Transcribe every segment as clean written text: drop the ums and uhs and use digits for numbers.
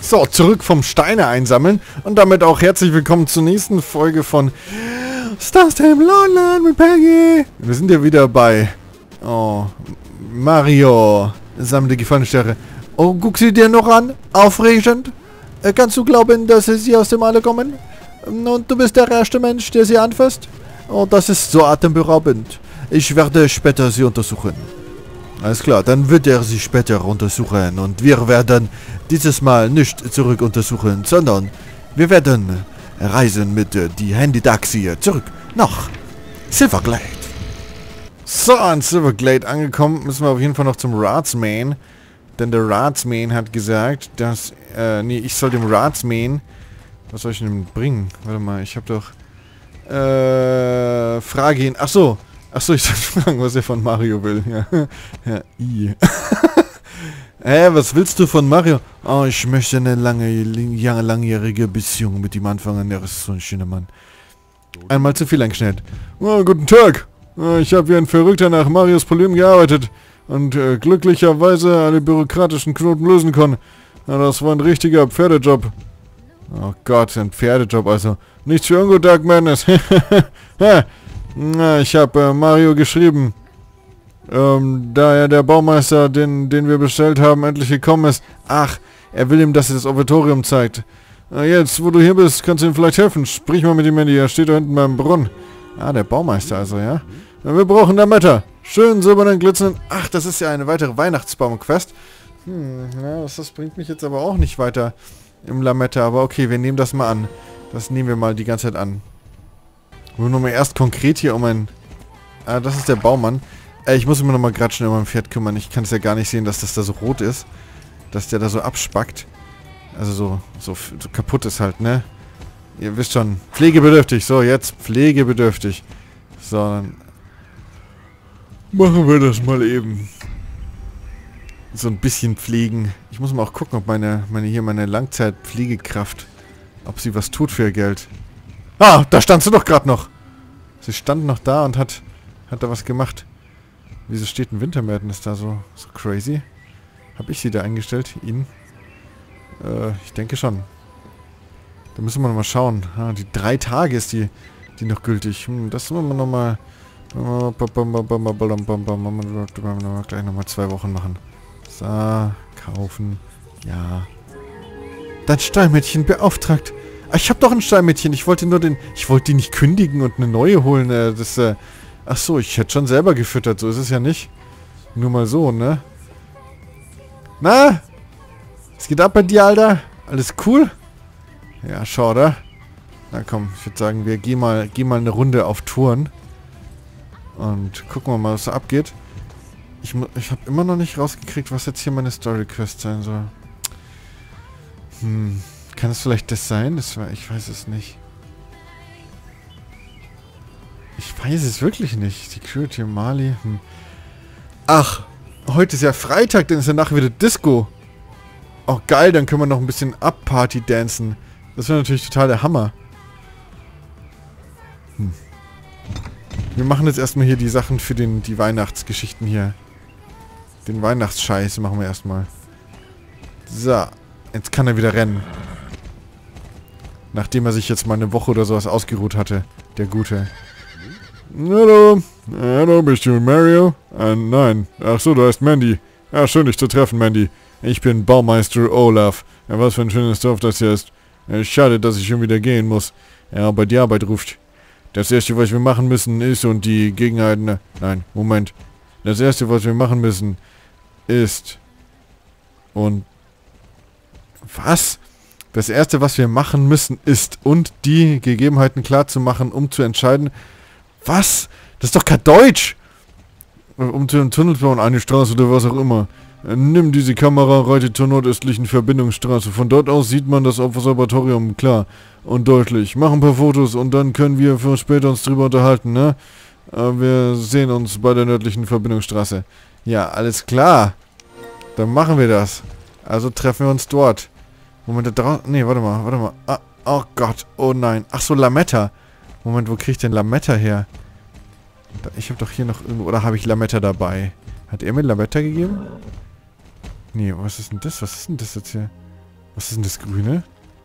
So, zurück vom Steine einsammeln und damit auch herzlich willkommen zur nächsten Folge von Star Stable Online mit Peggy. Wir sind ja wieder bei Mario. Sammle die gefallene Sterne. Oh, guck sie dir noch an. Aufregend. Kannst du glauben, dass sie aus dem Alle kommen? Und du bist der erste Mensch, der sie anfasst? Oh, das ist so atemberaubend. Ich werde später sie untersuchen. Alles klar, dann wird er sie später untersuchen und wir werden dieses Mal nicht zurück untersuchen, sondern wir werden reisen mit die Handy-Taxi zurück nach Silverglade. So, an Silverglade angekommen, müssen wir auf jeden Fall noch zum Ratsman, denn der Ratsman hat gesagt, dass, ich soll dem Ratsman, was soll ich denn bringen? Warte mal, ich habe doch, frage ihn, Achso, ich soll fragen, was er von Mario will. Ja, was willst du von Mario? Oh, ich möchte eine langjährige Beziehung mit ihm anfangen. Er ist so ein schöner Mann. Einmal zu viel eingeschnellt. Oh, guten Tag. Ich habe wie ein Verrückter nach Marios Problem gearbeitet und glücklicherweise alle bürokratischen Knoten lösen können. Ja, das war ein richtiger Pferdejob. Oh Gott, ein Pferdejob also. Nichts für Ungo Dark Madness. Na, ich habe Mario geschrieben, da ja der Baumeister, den wir bestellt haben, endlich gekommen ist. Ach, er will ihm, dass er das Observatorium zeigt. Jetzt, wo du hier bist, kannst du ihm vielleicht helfen. Sprich mal mit ihm, Mandy, er steht da hinten beim Brunnen. Ah, der Baumeister also, ja. Wir brauchen Lametta. Schön silbernen, glitzernden. Ach, das ist ja eine weitere Weihnachtsbaum-Quest. Ja, das bringt mich jetzt aber auch nicht weiter im Lametta. Aber okay, wir nehmen das mal an. Das nehmen wir mal die ganze Zeit an. Wir müssen nochmal erst konkret hier um ein... das ist der Baumann. Ich muss mich nochmal gerade schnell um mein Pferd kümmern. Ich kann es ja gar nicht sehen, dass das da so rot ist. Dass der da so abspackt. Also so kaputt ist halt, ne? Ihr wisst schon, pflegebedürftig. So, jetzt pflegebedürftig. So, dann machen wir das mal eben. So ein bisschen pflegen. Ich muss mal auch gucken, ob meine Langzeitpflegekraft, ob sie was tut für ihr Geld. Ah, da stand sie doch gerade noch. Sie stand noch da und hat da was gemacht. Wieso steht ein Wintermadness da so crazy? Habe ich sie da eingestellt? Ihn? Ich denke schon. Da müssen wir nochmal schauen. Ah, die 3 Tage ist die noch gültig. Das müssen wir nochmal... gleich nochmal 2 Wochen machen. So, kaufen. Ja. Dein Stallmädchen beauftragt. Ich habe doch ein Stallmädchen. Ich wollte die nicht kündigen und eine neue holen. Ach so, ich hätte schon selber gefüttert. So ist es ja nicht. Nur mal so, ne? Na? Was geht ab bei dir, Alter? Alles cool? Ja, schade. Na komm, ich würde sagen, wir gehen mal eine Runde auf Touren. Und gucken wir mal, was da abgeht. Ich habe immer noch nicht rausgekriegt, was jetzt hier meine Story-Quest sein soll. Kann es vielleicht das sein? Ich weiß es nicht. Ich weiß es wirklich nicht. Security Mali. Ach, heute ist ja Freitag, dann ist ja nachher wieder Disco. Oh geil, dann können wir noch ein bisschen Up-Party dancen. Das wäre natürlich total der Hammer. Wir machen jetzt erstmal hier die Sachen für die Weihnachtsgeschichten hier. Den Weihnachtsscheiß machen wir erstmal. So, jetzt kann er wieder rennen. Nachdem er sich jetzt mal eine Woche oder sowas ausgeruht hatte. Der Gute. Hallo. Hallo, bist du Mario? Nein. Ach so, du heißt Mandy. Ja, schön dich zu treffen, Mandy. Ich bin Baumeister Olaf. Ja, was für ein schönes Dorf das hier ist. Schade, dass ich schon wieder gehen muss. Ja, aber die Arbeit ruft. Das erste, was wir machen müssen, ist und die Gegenheiten... Nein, Moment. Das erste, was wir machen müssen, ist... Und... Was? Das erste, was wir machen müssen, ist und die Gegebenheiten klar zu machen, um zu entscheiden... Was? Das ist doch kein Deutsch! Um zu einem Tunnel bauen, eine Straße oder was auch immer. Nimm diese Kamera, reite zur nordöstlichen Verbindungsstraße. Von dort aus sieht man das Observatorium klar und deutlich. Mach ein paar Fotos und dann können wir für später uns drüber unterhalten, ne? Wir sehen uns bei der nördlichen Verbindungsstraße. Ja, alles klar. Dann machen wir das. Also treffen wir uns dort. Moment, da draußen... Nee, warte mal. Ah, oh Gott, oh nein. Ach so, Lametta. Moment, wo krieg ich denn Lametta her? Ich habe doch hier noch irgendwo... Oder habe ich Lametta dabei? Hat er mir Lametta gegeben? Nee, was ist denn das? Was ist denn das jetzt hier? Was ist denn das Grüne?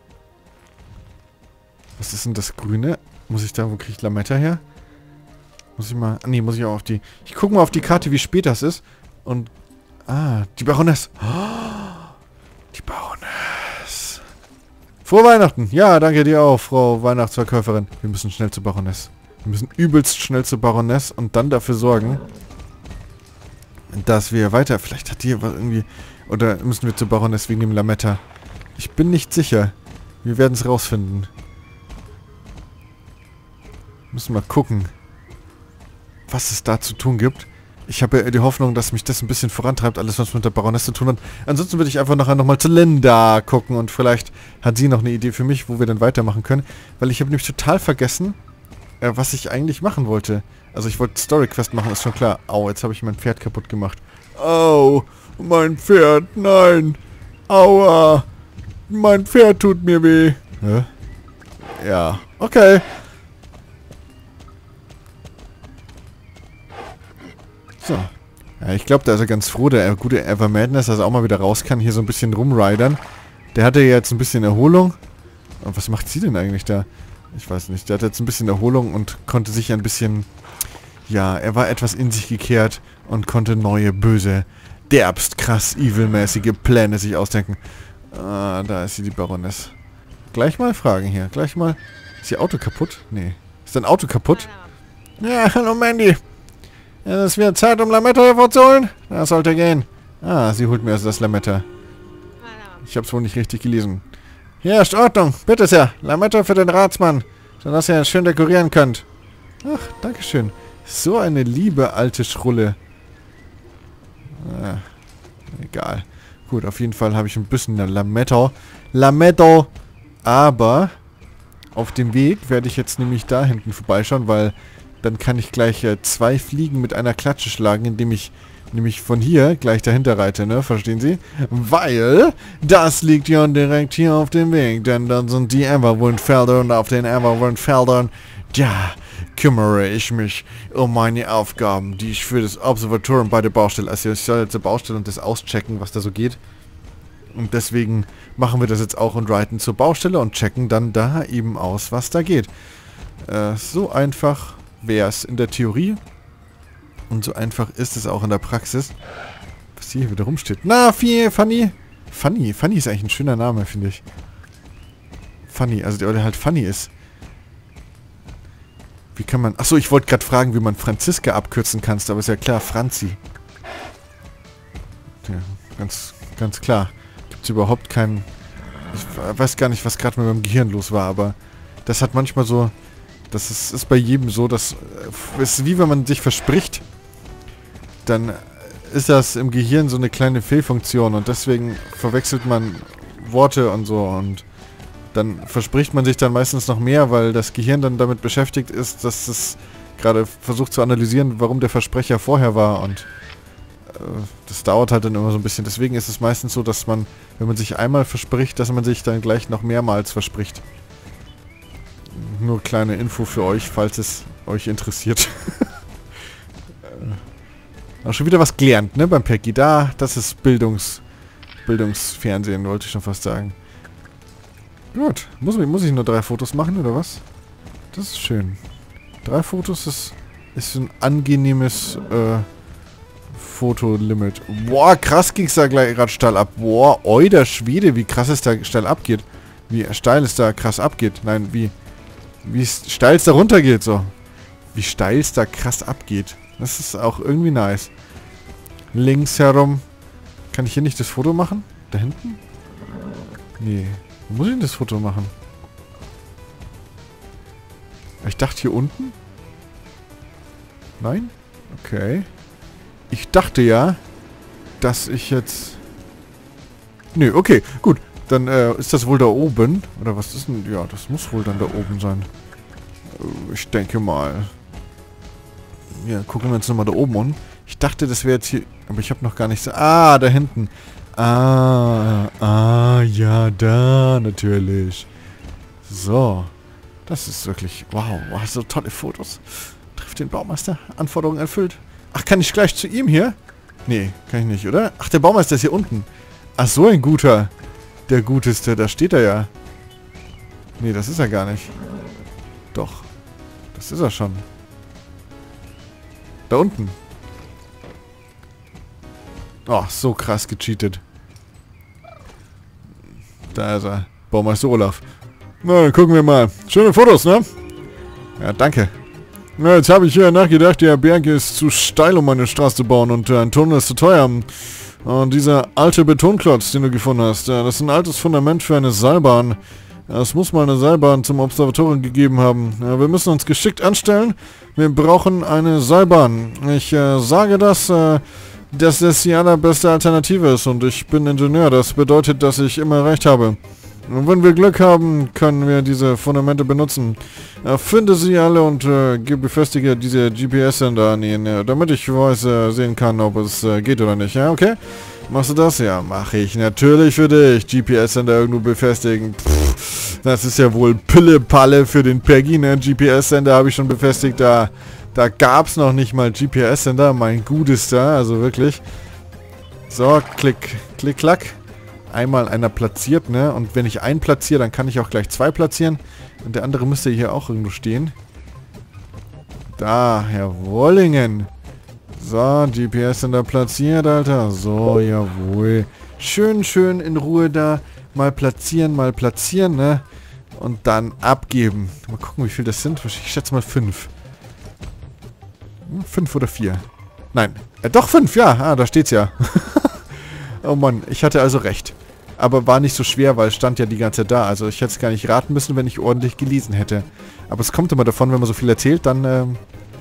Was ist denn das Grüne? Muss ich da, wo kriege ich Lametta her? Muss ich mal... Nee, muss ich auch auf die... Ich gucke mal auf die Karte, wie spät das ist. Und... Ah, die Baroness. Oh, die Baroness. Frohe Weihnachten. Ja, danke dir auch, Frau Weihnachtsverkäuferin. Wir müssen schnell zur Baroness. Wir müssen übelst schnell zur Baroness und dann dafür sorgen, dass wir weiter... Vielleicht hat die was irgendwie... Oder müssen wir zur Baroness wegen dem Lametta? Ich bin nicht sicher. Wir werden es rausfinden. Müssen mal gucken, was es da zu tun gibt. Ich habe ja die Hoffnung, dass mich das ein bisschen vorantreibt, alles was mit der Baroness zu tun hat. Ansonsten würde ich einfach nachher nochmal zu Linda gucken und vielleicht hat sie noch eine Idee für mich, wo wir dann weitermachen können. Weil ich habe nämlich total vergessen, was ich eigentlich machen wollte. Also ich wollte Story Quest machen, ist schon klar. Au, jetzt habe ich mein Pferd kaputt gemacht. Au, mein Pferd, nein. Aua, mein Pferd tut mir weh. Hä? Ja, okay. So. Ja, ich glaube, da ist er ganz froh, der gute Ever Madness, dass er auch mal wieder raus kann, hier so ein bisschen rumridern. Der hatte jetzt ein bisschen Erholung. Und was macht sie denn eigentlich da? Ich weiß nicht. Der hatte jetzt ein bisschen Erholung und konnte sich ein bisschen... Ja, er war etwas in sich gekehrt und konnte neue, böse, derbst, krass, evilmäßige Pläne sich ausdenken. Ah, da ist sie, die Baroness. Gleich mal fragen hier. Gleich mal... Ist ihr Auto kaputt? Nee. Ist dein Auto kaputt? Ja, hallo Mandy. Es ist wieder Zeit, um Lametta hervorzuholen. Das sollte gehen. Ah, sie holt mir also das Lametta. Ich habe es wohl nicht richtig gelesen. Hier ist Ordnung. Bitte sehr. Lametta für den Ratsmann. Sodass ihr es schön dekorieren könnt. Ach, dankeschön. So eine liebe alte Schrulle. Ah, egal. Gut, auf jeden Fall habe ich ein bisschen Lametta. Lametta. Aber auf dem Weg werde ich jetzt nämlich da hinten vorbeischauen, weil... Dann kann ich gleich 2 Fliegen mit einer Klatsche schlagen, indem ich nämlich von hier gleich dahinter reite, ne? Verstehen Sie? Weil das liegt ja direkt hier auf dem Weg, denn dann sind die Everwood-Felder und auf den Everwood-Feldern, ja, kümmere ich mich um meine Aufgaben, die ich für das Observatorium bei der Baustelle, also ich soll jetzt zur Baustelle und das auschecken, was da so geht. Und deswegen machen wir das jetzt auch und reiten zur Baustelle und checken dann da eben aus, was da geht. So einfach wäre es in der Theorie. Und so einfach ist es auch in der Praxis. Was hier wieder rumsteht. Na, Fanny. Fanny ist eigentlich ein schöner Name, finde ich. Fanny, also der halt Fanny ist. Wie kann man... Achso, ich wollte gerade fragen, wie man Franziska abkürzen kannst, aber ist ja klar, Franzi. Ja, ganz klar. Gibt es überhaupt keinen... Ich weiß gar nicht, was gerade mit meinem Gehirn los war, aber das hat manchmal so... Das ist bei jedem so, dass es ist wie wenn man sich verspricht, dann ist das im Gehirn so eine kleine Fehlfunktion und deswegen verwechselt man Worte und so und dann verspricht man sich dann meistens noch mehr, weil das Gehirn dann damit beschäftigt ist, dass es gerade versucht zu analysieren, warum der Versprecher vorher war und das dauert halt dann immer so ein bisschen. Deswegen ist es meistens so, dass man, wenn man sich einmal verspricht, dass man sich dann gleich noch mehrmals verspricht. Nur kleine Info für euch, falls es euch interessiert. Auch schon wieder was gelernt, ne, beim Peggy. Das ist Bildungsfernsehen, wollte ich schon fast sagen. Gut. Muss ich nur 3 Fotos machen, oder was? Das ist schön. 3 Fotos ist ein angenehmes Fotolimit. Boah, krass ging es da gleich gerade steil ab. Boah, oida Schwede, wie krass es da steil abgeht. Wie steil es da krass abgeht. Nein, wie steil es da runtergeht, so. Wie steil es da krass abgeht. Das ist auch irgendwie nice. Links herum. Kann ich hier nicht das Foto machen? Da hinten? Nee. Wo muss ich denn das Foto machen? Ich dachte hier unten? Nein? Okay. Ich dachte ja, dass ich jetzt... Nö, okay, gut. Dann ist das wohl da oben. Oder was ist denn... Ja, das muss wohl dann da oben sein. Ich denke mal. Ja, gucken wir uns nochmal da oben an. Ich dachte, das wäre jetzt hier... Aber ich habe noch gar nicht so... Ah, da hinten. Ja, da natürlich. So. Das ist wirklich... Wow, so tolle Fotos. Trifft den Baumeister. Anforderungen erfüllt. Ach, kann ich gleich zu ihm hier? Nee, kann ich nicht, oder? Ach, der Baumeister ist hier unten. Ach, so ein guter. Der Guteste, da steht er ja. Nee, das ist er gar nicht. Doch. Das ist er schon. Da unten. Oh, so krass gecheatet. Da ist er. Baumeister Olaf. Na, dann gucken wir mal. Schöne Fotos, ne? Ja, danke. Na, jetzt habe ich hier nachgedacht, der Berg ist zu steil, um eine Straße zu bauen und ein Tunnel ist zu teuer. Und dieser alte Betonklotz, den du gefunden hast, das ist ein altes Fundament für eine Seilbahn. Es muss mal eine Seilbahn zum Observatorium gegeben haben. Wir müssen uns geschickt anstellen. Wir brauchen eine Seilbahn. Ich sage das, dass das die allerbeste Alternative ist und ich bin Ingenieur. Das bedeutet, dass ich immer recht habe. Und wenn wir Glück haben, können wir diese Fundamente benutzen. Finde sie alle und befestige diese GPS-Sender an ihnen, damit ich sehen kann, ob es geht oder nicht. Ja, okay? Machst du das? Ja, mache ich natürlich für dich. GPS-Sender irgendwo befestigen. Pff, das ist ja wohl Pille-Palle für den Pergi, ne? GPS-Sender habe ich schon befestigt. Da gab es noch nicht mal GPS-Sender. Mein Gutester, also wirklich. So, klick, klick, klack. Einmal einer platziert, ne? Und wenn ich einen platziere, dann kann ich auch gleich zwei platzieren. Und der andere müsste hier auch irgendwo stehen. Da, Herr Wollingen. So, GPS-Sender platziert, Alter. So, jawohl. Schön, schön in Ruhe da. Mal platzieren, ne? Und dann abgeben. Mal gucken, wie viel das sind. Ich schätze mal 5. 5 oder 4. Nein. Doch 5, ja. Ah, da steht's ja. Oh Mann, ich hatte also recht. Aber war nicht so schwer, weil es stand ja die ganze Zeit da. Also ich hätte es gar nicht raten müssen, wenn ich ordentlich gelesen hätte. Aber es kommt immer davon, wenn man so viel erzählt, dann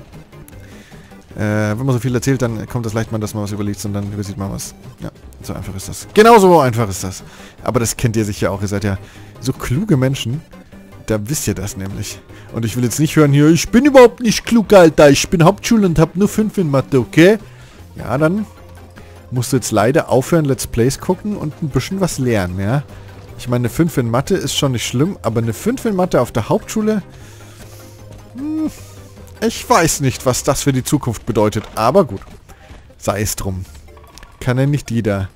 kommt das leicht mal, dass man was überlegt und dann übersieht man was. Ja, so einfach ist das. Genauso einfach ist das. Aber das kennt ihr sicher auch. Ihr seid ja so kluge Menschen. Da wisst ihr das nämlich. Und ich will jetzt nicht hören hier, ich bin überhaupt nicht klug, Alter. Ich bin Hauptschule und habe nur 5 in Mathe, okay? Ja, dann musst du jetzt leider aufhören, Let's Plays gucken und ein bisschen was lernen, ja? Ich meine, eine 5 in Mathe ist schon nicht schlimm, aber eine 5 in Mathe auf der Hauptschule? Ich weiß nicht, was das für die Zukunft bedeutet, aber gut. Sei es drum. Kann ja nicht jeder,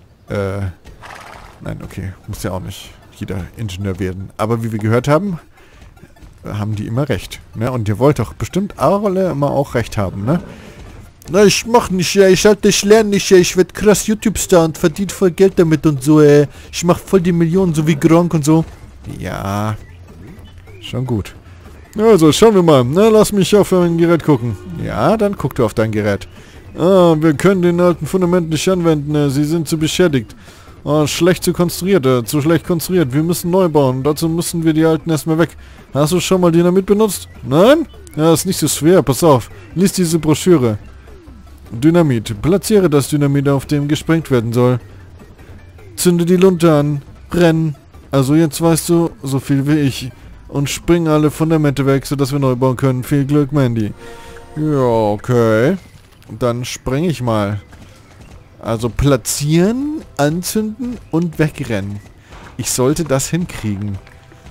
nein, okay, muss ja auch nicht jeder Ingenieur werden. Aber wie wir gehört haben, haben die immer recht, ne? Und ihr wollt doch bestimmt alle immer auch recht haben, ne? Na, ich mach nicht, ich lerne nicht, ich werd krass YouTube-Star und verdiene voll Geld damit und so, ich mach voll die Millionen, so wie Gronk und so. Ja, schon gut. Also, schauen wir mal. Na, lass mich auf mein Gerät gucken. Ja, dann guck du auf dein Gerät. Ah, wir können den alten Fundament nicht anwenden, sie sind zu beschädigt. Ah, schlecht zu konstruiert, zu schlecht konstruiert. Wir müssen neu bauen, dazu müssen wir die alten erstmal weg. Hast du schon mal Dynamit benutzt? Nein? Ja, ist nicht so schwer, pass auf. Lies diese Broschüre. Dynamit. Platziere das Dynamit, auf dem gesprengt werden soll. Zünde die Lunte an. Brenn. Also jetzt weißt du so viel wie ich. Und spring alle Fundamente weg, sodass wir neu bauen können. Viel Glück, Mandy. Ja, okay. Dann spreng ich mal. Also platzieren, anzünden und wegrennen. Ich sollte das hinkriegen.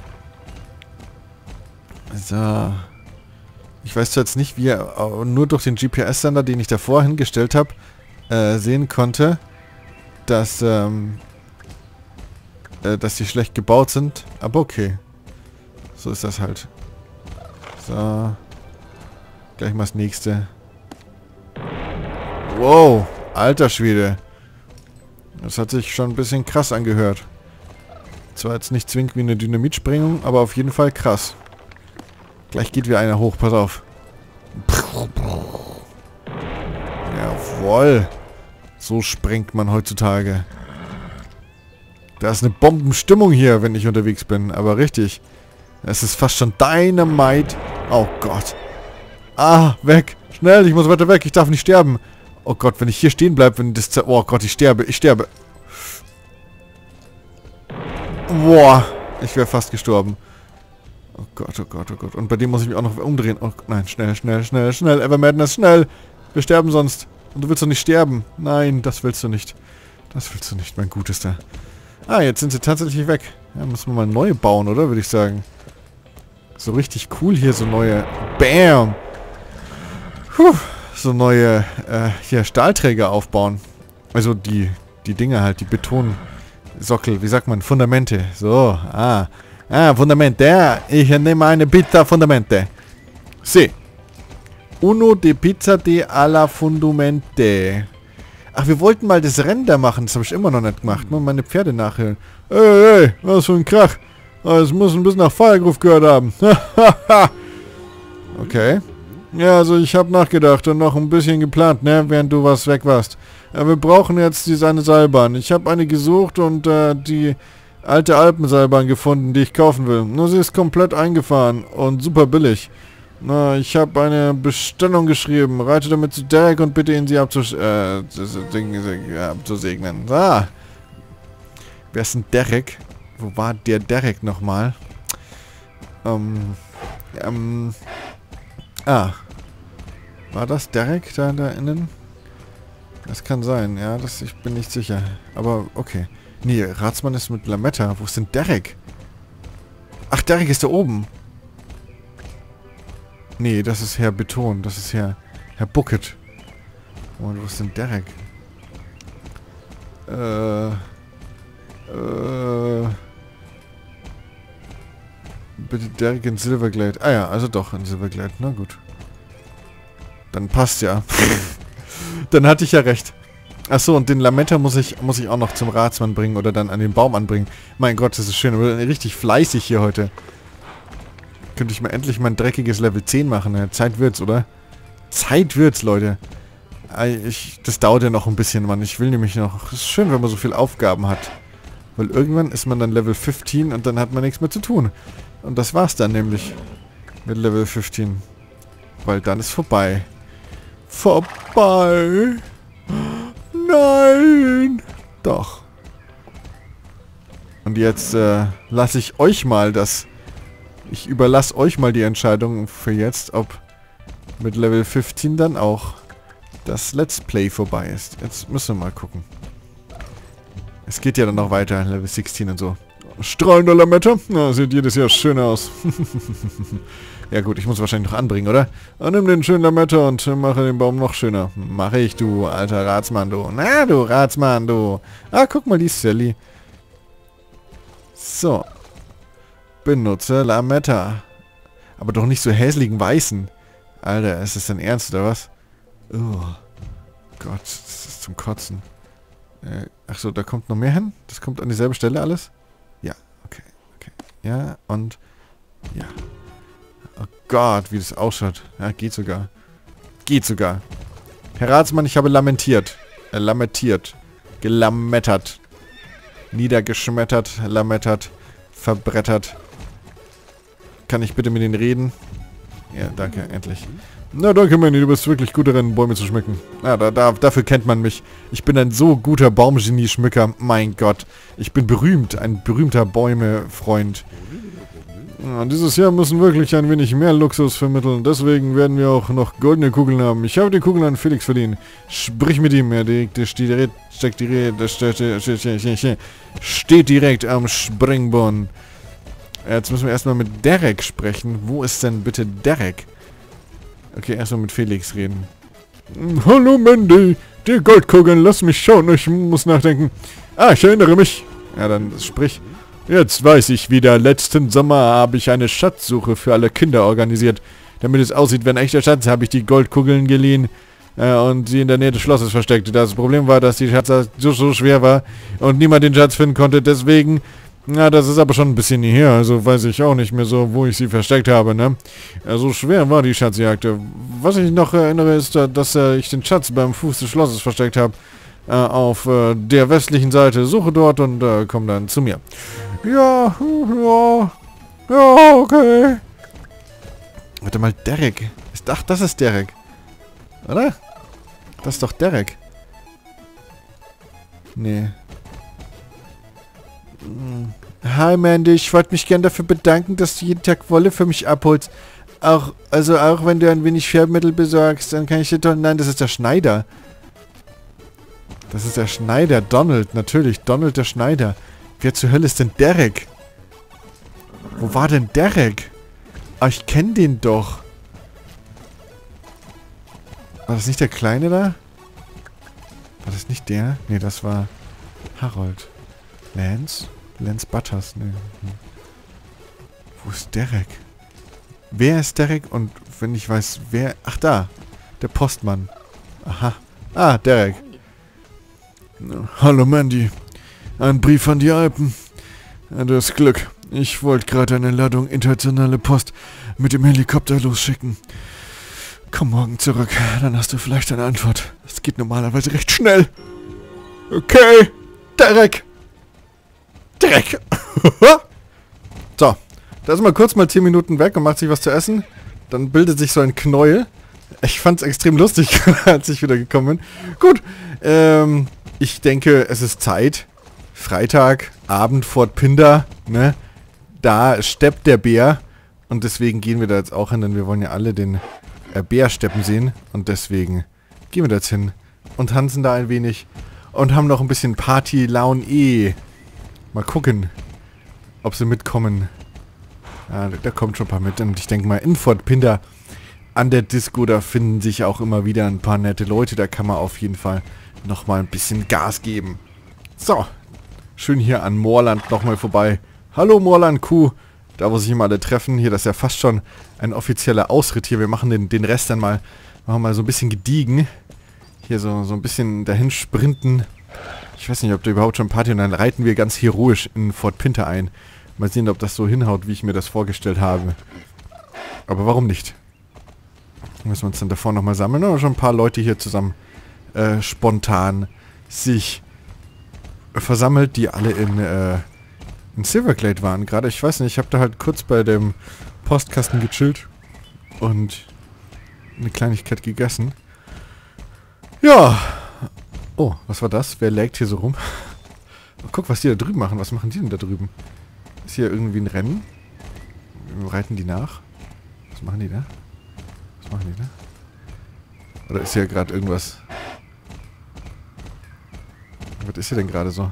So. Ich weiß jetzt nicht, wie er nur durch den GPS-Sender, den ich davor hingestellt habe, sehen konnte, dass die schlecht gebaut sind. Aber okay. So ist das halt. So. Gleich mal das nächste. Wow. Alter Schwede. Das hat sich schon ein bisschen krass angehört. Zwar jetzt nicht zwingend wie eine Dynamitsprengung, aber auf jeden Fall krass. Gleich geht wieder einer hoch, pass auf. Jawohl. So sprengt man heutzutage. Da ist eine Bombenstimmung hier, wenn ich unterwegs bin. Aber richtig. Es ist fast schon Dynamite. Oh Gott. Ah, weg. Schnell, ich muss weiter weg. Ich darf nicht sterben. Oh Gott, wenn ich hier stehen bleibe, wenn das... Oh Gott, ich sterbe. Ich sterbe. Boah. Ich wäre fast gestorben. Oh Gott, oh Gott, oh Gott. Und bei dem muss ich mich auch noch umdrehen. Oh nein, schnell, schnell, schnell, schnell. Ever Madness, schnell. Wir sterben sonst. Und du willst doch nicht sterben. Nein, das willst du nicht. Das willst du nicht, mein Gutester. Ah, jetzt sind sie tatsächlich weg. Ja, müssen wir mal neue bauen, oder? Würde ich sagen. So richtig cool hier, so neue... Bam! Puh, so neue, hier, Stahlträger aufbauen. Also die Dinger halt, die Beton... Sockel, wie sagt man? Fundamente. So, Fundamente. Ja, ich nehme eine Pizza Fundamente. Si. Uno de Pizza de alla Fundamente. Ach, wir wollten mal das Rennen da machen. Das habe ich immer noch nicht gemacht. Mal meine Pferde nachhören. Ey, was für ein Krach. Es muss ein bisschen nach Firegroove gehört haben. Okay. Ja, also ich habe nachgedacht und noch ein bisschen geplant, ne, während du weg warst. Wir brauchen jetzt eine Seilbahn. Ich habe eine gesucht und die alte Alpenseilbahn gefunden, die ich kaufen will. Nur sie ist komplett eingefahren und super billig. Na, ich habe eine Bestellung geschrieben. Reite damit zu Derek und bitte ihn sie abzusegnen. Wer ist denn Derek? Wo war der Derek nochmal? War das Derek da innen? Das kann sein, ja, ich bin nicht sicher. Aber, okay. Nee, Ratsmann ist mit Lametta. Wo ist denn Derek? Ach, Derek ist da oben. Nee, das ist Herr Beton. Das ist Herr Bucket. Und wo ist denn Derek? Bitte Derek in Silverglade. Ah ja, also doch in Silverglade. Na gut. Dann passt ja. Dann hatte ich ja recht. Achso, und den Lametta muss ich auch noch zum Ratsmann bringen oder dann an den Baum anbringen. Mein Gott, das ist schön. Wir sind richtig fleißig hier heute. Könnte ich mal endlich mein dreckiges Level 10 machen. Ja, Zeit wird's, oder? Zeit wird's, Leute. Das dauert ja noch ein bisschen, Mann. Ich will nämlich noch... Es ist schön, wenn man so viele Aufgaben hat. Weil irgendwann ist man dann Level 15 und dann hat man nichts mehr zu tun. Und das war's dann nämlich. Mit Level 15. Weil dann ist vorbei. Vorbei. Nein. Doch. Und jetzt lasse ich euch mal das... Ich überlasse euch mal die Entscheidung für jetzt, ob mit Level 15 dann auch das Let's Play vorbei ist. Jetzt müssen wir mal gucken. Es geht ja dann noch weiter, Level 16 und so. Strahlender Lametta? Na, sieht jedes Jahr schön aus. Ja gut, ich muss wahrscheinlich noch anbringen, oder? Nimm den schönen Lametta und mache den Baum noch schöner. Mache ich, du alter Ratsmann, du. Na, du Ratsmann, du. Ah, guck mal, die ist Sally. So. Benutze Lametta. Aber doch nicht so hässlichen weißen. Alter, ist das denn ernst, oder was? Oh Gott, das ist zum Kotzen. Achso, da kommt noch mehr hin? Das kommt an dieselbe Stelle alles? Ja, okay. Ja, und... Ja. Oh Gott, wie das ausschaut. Ja, geht sogar. Geht sogar. Herr Ratsmann, ich habe lamentiert. Lamentiert. Gelamettert. Niedergeschmettert. Lamettert. Verbrettert. Kann ich bitte mit Ihnen reden? Ja, danke, endlich. Na, danke, Manny, du bist wirklich gut darin, Bäume zu schmücken. Ja, dafür kennt man mich. Ich bin ein so guter Baumgenie-Schmücker. Mein Gott. Ich bin berühmt. Ein berühmter Bäume-Freund. Ja, dieses Jahr müssen wirklich ein wenig mehr Luxus vermitteln. Deswegen werden wir auch noch goldene Kugeln haben. Ich habe die Kugeln an Felix verliehen. Sprich mit ihm. Er steht direkt am Springbrunnen. Jetzt müssen wir erstmal mit Derek sprechen. Wo ist denn bitte Derek? Okay, erstmal mit Felix reden. Hallo Mandy, die Goldkugeln, lass mich schauen, ich muss nachdenken. Ah, ich erinnere mich. Ja, dann sprich. Jetzt weiß ich wieder, letzten Sommer habe ich eine Schatzsuche für alle Kinder organisiert. Damit es aussieht wie ein echter Schatz, habe ich die Goldkugeln geliehen und sie in der Nähe des Schlosses versteckt. Das Problem war, dass die Schatz so schwer war und niemand den Schatz finden konnte, deswegen... Na, das ist aber schon ein bisschen her, also weiß ich auch nicht mehr so, wo ich sie versteckt habe, ne? So schwer war die Schatzjagd. Was ich noch erinnere, ist, dass ich den Schatz beim Fuß des Schlosses versteckt habe. Auf der westlichen Seite. Suche dort und komm dann zu mir. Ja, okay. Warte mal, Derek. Ach, das ist Derek. Oder? Das ist doch Derek. Nee. Hi Mandy, ich wollte mich gern dafür bedanken, dass du jeden Tag Wolle für mich abholst. Auch wenn du ein wenig Färbmittel besorgst, dann kann ich dir doch... Nein, das ist der Schneider. Das ist der Schneider, Donald, natürlich. Donald der Schneider. Wer zur Hölle ist denn Derek? Wo war denn Derek? Ah, ich kenne den doch. War das nicht der Kleine da? War das nicht der? Nee, das war Harold. Lance? Lance Butters, ne. Wo ist Derek? Wer ist Derek? Und wenn ich weiß, wer... Ach, da. Der Postmann. Aha. Ah, Derek. Hallo, Mandy. Ein Brief an die Alpen. Das Glück. Ich wollte gerade eine Ladung internationale Post mit dem Helikopter losschicken. Komm morgen zurück, dann hast du vielleicht eine Antwort. Es geht normalerweise recht schnell. Okay, Derek. Derek. So, da ist mal kurz mal 10 Minuten weg und macht sich was zu essen. Dann bildet sich so ein Knäuel. Ich fand's extrem lustig, als ich wieder gekommen bin. Gut, ich denke, es ist Zeit. Freitag, Abend, Fort Pinda, ne? Da steppt der Bär. Und deswegen gehen wir da jetzt auch hin, denn wir wollen ja alle den Bär steppen sehen. Und deswegen gehen wir da jetzt hin und tanzen da ein wenig. Und haben noch ein bisschen Party-Laune. Mal gucken, ob sie mitkommen. Ja, da kommt schon ein paar mit. Und ich denke mal, in Fort Pinda an der Disco, da finden sich auch immer wieder ein paar nette Leute. Da kann man auf jeden Fall nochmal ein bisschen Gas geben. So, schön hier an Moorland nochmal vorbei. Hallo Moorland Kuh. Da, wo sich immer alle treffen. Hier, das ist ja fast schon ein offizieller Ausritt hier. Wir machen den Rest dann mal, machen mal so ein bisschen gediegen. Hier so ein bisschen dahin sprinten. Ich weiß nicht, ob da überhaupt schon Party... Und dann reiten wir ganz heroisch in Fort Pinda ein. Mal sehen, ob das so hinhaut, wie ich mir das vorgestellt habe. Aber warum nicht? Müssen wir uns dann davor nochmal sammeln. Aber schon ein paar Leute hier zusammen spontan sich versammelt, die alle in Silverglade waren. Gerade, ich weiß nicht, ich habe da halt kurz bei dem Postkasten gechillt und eine Kleinigkeit gegessen. Ja. Oh, was war das? Wer laggt hier so rum? Oh, guck, was die da drüben machen. Was machen die denn da drüben? Ist hier irgendwie ein Rennen? Reiten die nach? Was machen die da? Was machen die da? Oder ist hier gerade irgendwas? Was ist hier denn gerade so?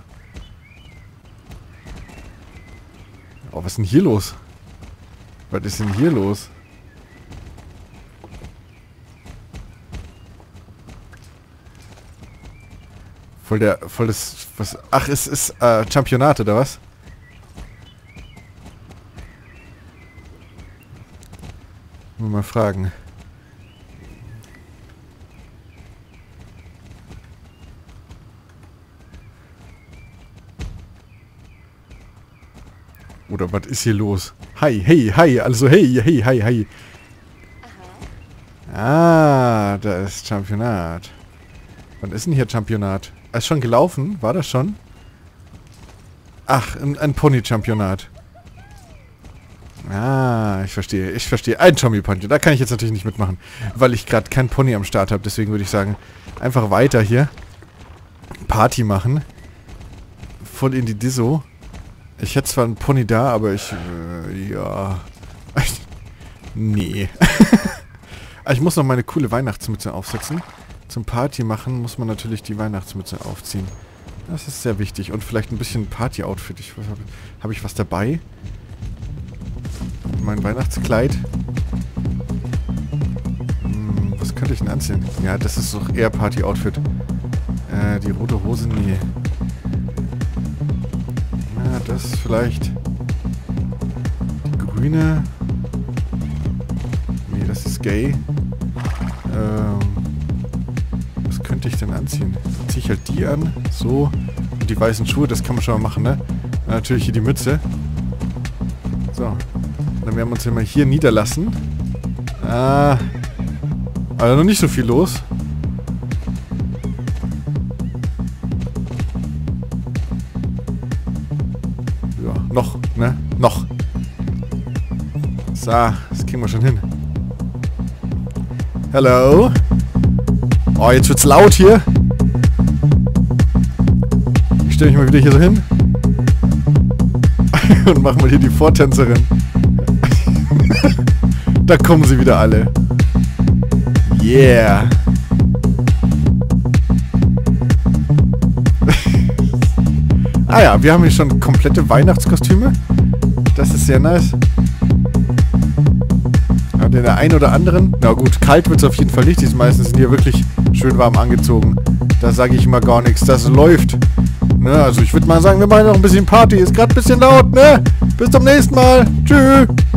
Oh, was ist denn hier los? Was ist denn hier los? Voll das, was... Ach, es ist, Championat, oder was? Mal fragen. Oder was ist hier los? Hi, hey, hi, also hey, hey, hi, hi. Ah, da ist Championat. Wann ist denn hier Championat? Ist schon gelaufen? War das schon? Ach, ein Pony-Championat. Ah, ich verstehe, ich verstehe. Ein Tommy-Poncho, da kann ich jetzt natürlich nicht mitmachen, weil ich gerade kein Pony am Start habe. Deswegen würde ich sagen, einfach weiter hier. Party machen. Voll in die Disso. Ich hätte zwar einen Pony da, aber ich, ja. Nee. Ich muss noch meine coole Weihnachtsmütze aufsetzen. Zum Party machen muss man natürlich die Weihnachtsmütze aufziehen. Das ist sehr wichtig. Und vielleicht ein bisschen Party-Outfit. Habe ich was dabei? Mein Weihnachtskleid. Was könnte ich denn anziehen? Ja, das ist doch eher Party-Outfit. Die rote Hose, nee. Ja, das vielleicht. Die grüne. Nee, das ist gay. Was könnte ich denn anziehen? Dann ziehe ich halt die an. So. Und die weißen Schuhe, das kann man schon mal machen, ne? Und natürlich hier die Mütze. So. Dann werden wir uns ja mal hier niederlassen. Ah. Also noch nicht so viel los. Ja, noch, ne? Noch. So, das kriegen wir schon hin. Hello. Oh, jetzt wird's laut hier. Ich stelle mich mal wieder hier so hin. Und mach mal hier die Vortänzerin. Da kommen sie wieder alle. Yeah. Ah ja, wir haben hier schon komplette Weihnachtskostüme. Das ist sehr nice. Ja, den einen oder anderen. Na gut, kalt wird es auf jeden Fall nicht. Die meisten sind hier wirklich schön warm angezogen. Da sage ich immer gar nichts. Das läuft. ne? Also ich würde mal sagen, wir machen noch ein bisschen Party. Ist gerade ein bisschen laut, ne? Bis zum nächsten Mal. Tschüss.